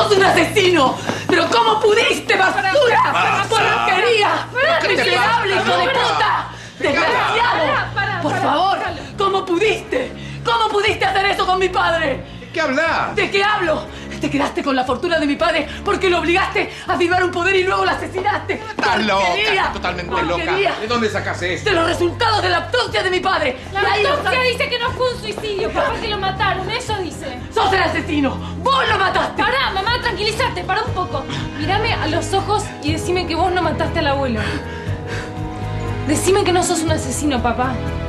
¡Sos un asesino! ¡Pero cómo pudiste, basura! ¡Porquería! ¡Miserable, hijo de puta! ¡Desgraciado! Por favor, ¿cómo pudiste? ¿Cómo pudiste hacer eso con mi padre? ¿De qué hablas? ¿De qué hablo? Te quedaste con la fortuna de mi padre porque lo obligaste a firmar un poder y luego lo asesinaste. Estás loca, totalmente loca. ¿De dónde sacaste esto? De los resultados de la autopsia de mi padre. La autopsia dice que no fue un suicidio, papá, que lo mataron, eso dice. ¡Sos el asesino! ¡Vos lo mataste! Pará, mamá, tranquilízate, para un poco. Mírame a los ojos y decime que vos no mataste al abuelo. Decime que no sos un asesino, papá.